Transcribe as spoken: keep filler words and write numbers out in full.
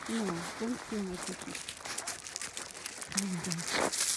No, don't steal my cookies. Come on, guys.